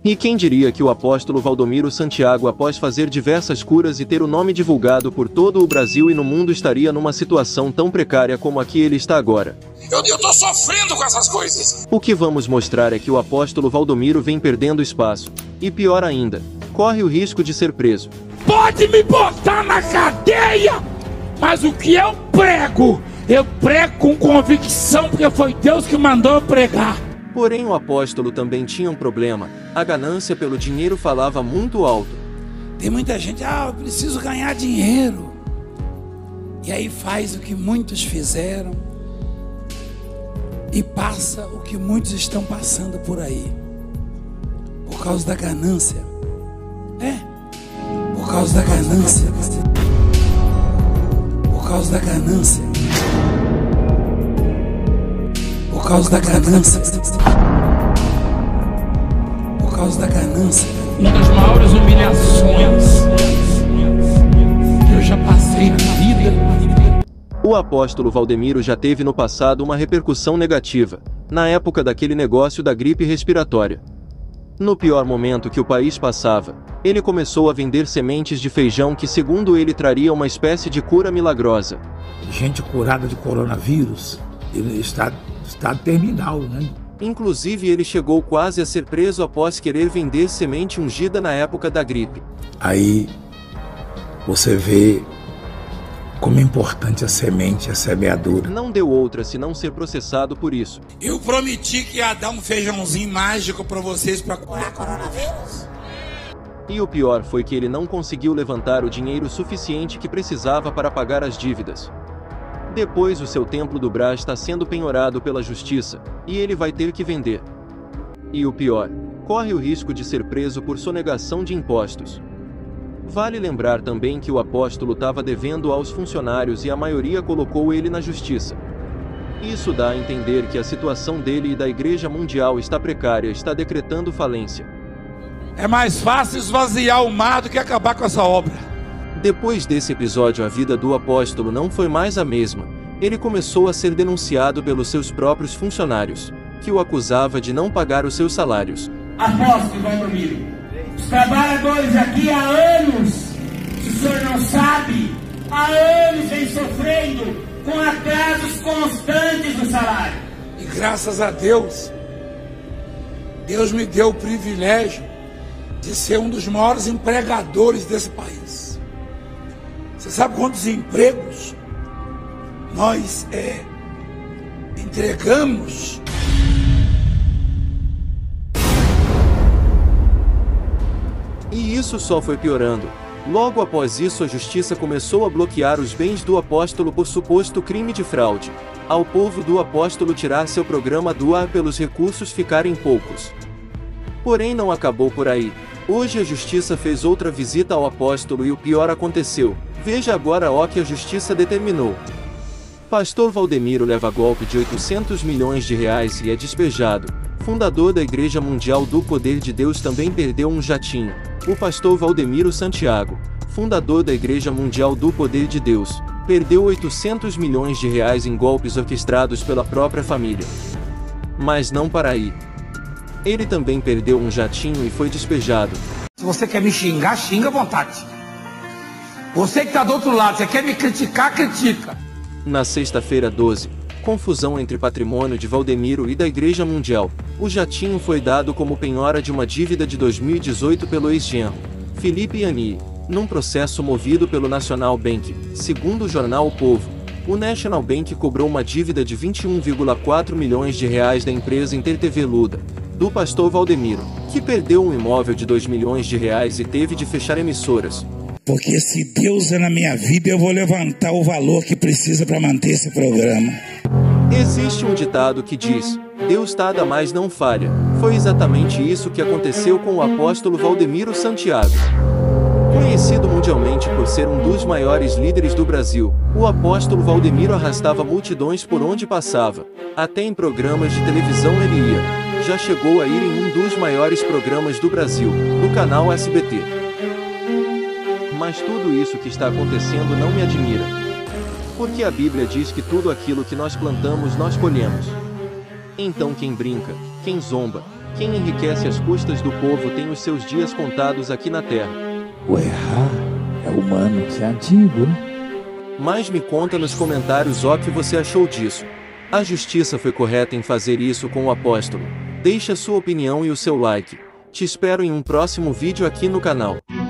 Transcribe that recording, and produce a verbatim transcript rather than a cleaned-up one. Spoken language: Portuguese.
E quem diria que o apóstolo Valdomiro Santiago, após fazer diversas curas e ter o nome divulgado por todo o Brasil e no mundo, estaria numa situação tão precária como a que ele está agora? Eu, eu tô sofrendo com essas coisas. O que vamos mostrar é que o apóstolo Valdomiro vem perdendo espaço. E pior ainda, corre o risco de ser preso. Pode me botar na cadeia, mas o que eu prego, eu prego com convicção, porque foi Deus que mandou eu pregar. Porém, o apóstolo também tinha um problema. A ganância pelo dinheiro falava muito alto. Tem muita gente, ah, eu preciso ganhar dinheiro. E aí faz o que muitos fizeram e passa o que muitos estão passando por aí. Por causa da ganância. É, por causa da ganância. Por causa da ganância. Por causa da ganância. Por causa da ganância. Uma das maiores humilhações que eu já passei na vida. O apóstolo Valdomiro já teve no passado uma repercussão negativa, na época daquele negócio da gripe respiratória. No pior momento que o país passava, ele começou a vender sementes de feijão que, segundo ele, traria uma espécie de cura milagrosa. Gente curada de coronavírus, ele está em estado terminal, né? Inclusive, ele chegou quase a ser preso após querer vender semente ungida na época da gripe. Aí você vê como é importante a semente, a semeadura. Não deu outra senão ser processado por isso. Eu prometi que ia dar um feijãozinho mágico para vocês para curar coronavírus. E o pior foi que ele não conseguiu levantar o dinheiro suficiente que precisava para pagar as dívidas. Depois, o seu templo do Brás está sendo penhorado pela justiça, e ele vai ter que vender. E o pior, corre o risco de ser preso por sonegação de impostos. Vale lembrar também que o apóstolo estava devendo aos funcionários e a maioria colocou ele na justiça. Isso dá a entender que a situação dele e da Igreja Mundial está precária, está decretando falência. É mais fácil esvaziar o mar do que acabar com essa obra. Depois desse episódio, a vida do apóstolo não foi mais a mesma. Ele começou a ser denunciado pelos seus próprios funcionários, que o acusava de não pagar os seus salários. Apóstolo Valdomiro, os trabalhadores aqui há anos, se o senhor não sabe, há anos vem sofrendo com atrasos constantes no salário. E graças a Deus, Deus me deu o privilégio de ser um dos maiores empregadores desse país. Você sabe quantos empregos nós é, entregamos? E isso só foi piorando. Logo após isso, a justiça começou a bloquear os bens do apóstolo por suposto crime de fraude. Ao povo do apóstolo tirar seu programa do ar pelos recursos ficarem poucos. Porém, não acabou por aí. Hoje a justiça fez outra visita ao apóstolo e o pior aconteceu. Veja agora o que a justiça determinou. Pastor Valdomiro leva golpe de oitocentos milhões de reais e é despejado. Fundador da Igreja Mundial do Poder de Deus também perdeu um jatinho. O pastor Valdomiro Santiago, fundador da Igreja Mundial do Poder de Deus, perdeu oitocentos milhões de reais em golpes orquestrados pela própria família. Mas não para aí. Ele também perdeu um jatinho e foi despejado. Se você quer me xingar, xinga à vontade. Você que está do outro lado, você quer me criticar, critica. Na sexta-feira doze, confusão entre patrimônio de Valdomiro e da Igreja Mundial. O jatinho foi dado como penhora de uma dívida de dois mil e dezoito pelo ex-genro, Felipe Yanii, num processo movido pelo National Bank. Segundo o jornal O Povo, o National Bank cobrou uma dívida de vinte e um vírgula quatro milhões de reais da empresa InterTV Luda, do pastor Valdomiro, que perdeu um imóvel de dois milhões de reais e teve de fechar emissoras. Porque se Deus é na minha vida, eu vou levantar o valor que precisa para manter esse programa. Existe um ditado que diz: Deus tarda, mas não falha. Foi exatamente isso que aconteceu com o apóstolo Valdomiro Santiago. Conhecido mundialmente por ser um dos maiores líderes do Brasil, o apóstolo Valdomiro arrastava multidões por onde passava. Até em programas de televisão ele ia. Já chegou a ir em um dos maiores programas do Brasil, no canal S B T. Mas tudo isso que está acontecendo não me admira. Porque a Bíblia diz que tudo aquilo que nós plantamos nós colhemos. Então quem brinca, quem zomba, Quem enriquece às custas do povo tem os seus dias contados aqui na terra. O errar é humano, que é antigo, né? Mas me conta nos comentários o que você achou disso. A justiça foi correta em fazer isso com o apóstolo? Deixe a sua opinião e o seu like. Te espero em um próximo vídeo aqui no canal.